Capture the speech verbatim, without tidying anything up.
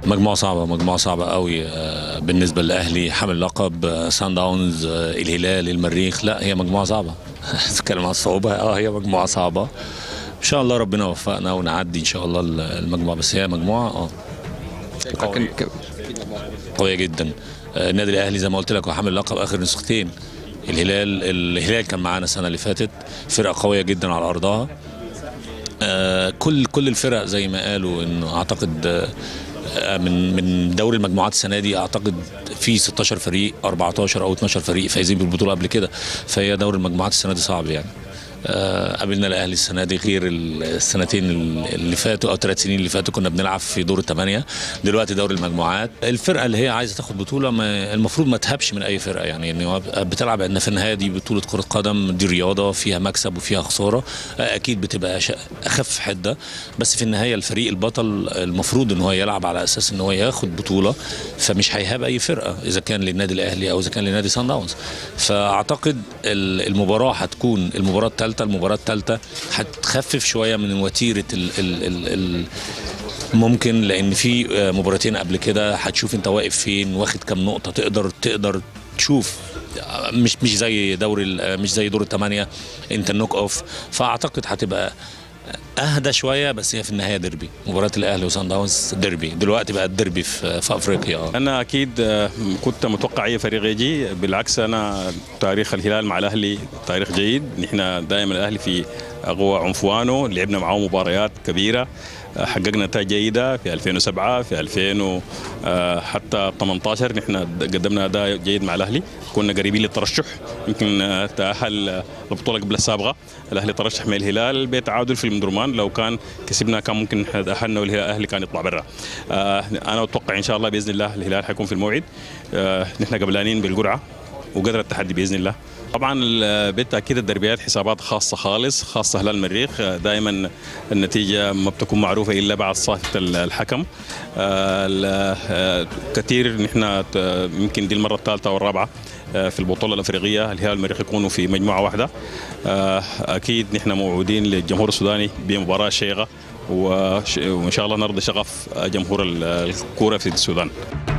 مجموعة صعبة، مجموعة صعبة قوي بالنسبة للأهلي، حامل لقب سان داونز، الهلال، المريخ. لا هي مجموعة صعبة. تتكلم عن الصعوبة، اه هي مجموعة صعبة. إن شاء الله ربنا يوفقنا ونعدي إن شاء الله المجموعة، بس هي مجموعة اه قوية, قوية جدا. النادي الأهلي زي ما قلت لك هو حامل لقب آخر نسختين. الهلال الهلال كان معانا السنة اللي فاتت، فرقة قوية جدا على أرضها. آه كل كل الفرق زي ما قالوا انه اعتقد آه من من دوري المجموعات السنه دي اعتقد في ستاشر فريق، أربعتاشر او اتناشر فريق فايزين بالبطوله قبل كده، فهي دوري المجموعات السنه دي صعب يعني. آه قابلنا الاهلي السنه دي غير السنتين اللي فاتوا او ثلاث سنين اللي فاتوا كنا بنلعب في دور الثمانيه. دلوقتي دوري المجموعات، الفرقه اللي هي عايزه تاخد بطوله ما المفروض ما تهبش من اي فرقه يعني، ان بتلعب ان في النهايه دي بطوله كره قدم، دي رياضه فيها مكسب وفيها خساره، آه اكيد بتبقى اخف حده، بس في النهايه الفريق البطل المفروض ان هو يلعب على اساس ان هو ياخد بطوله، فمش هيهاب اي فرقه اذا كان للنادي الاهلي او اذا كان لنادي سان داونز. فاعتقد المباراه هتكون المباراه الثالثه المباراه الثالثه هتخفف شويه من وتيره ال ال ال ال ممكن، لان في مباراتين قبل كده هتشوف انت واقف فين، واخد كام نقطه، تقدر تقدر تشوف، مش مش زي دوري مش زي دور الثمانيه انت النوك اوف. فاعتقد هتبقى اهدى شويه، بس هي في النهايه ديربي، مباراه الاهلي وسان داونز ديربي، دلوقتي بقى الديربي في, في افريقيا. انا اكيد كنت متوقع اي فريق يجي، بالعكس انا تاريخ الهلال مع الاهلي تاريخ جيد، نحن دائما الاهلي في اقوى عنفوانه، لعبنا معه مباريات كبيره، حققنا نتائج جيده في ألفين وسبعة، في ألفين حتى ثمانية عشر نحن قدمنا اداء جيد مع الاهلي، كنا قريبين للترشح، يمكن تاهل البطوله قبل السابقه، الاهلي ترشح من الهلال بتعادل في المدرمان، لو كان كسبنا كان ممكن تاهلنا والاهلي كان يطلع برا. انا اتوقع ان شاء الله باذن الله الهلال حيكون في الموعد، نحن قبلانين بالقرعه وقدر التحدي باذن الله. طبعا بالتاكيد الدربيات حسابات خاصه خالص، خاصه هلال المريخ، دائما النتيجه ما بتكون معروفه الا بعد صافه الحكم. كثير نحن يمكن دي المره الثالثه والرابعه في البطوله الافريقيه الهلال المريخ يكونوا في مجموعه واحده. اكيد نحن موعودين للجمهور السوداني بمباراه شيقه، وان شاء الله نرضي شغف جمهور الكوره في السودان.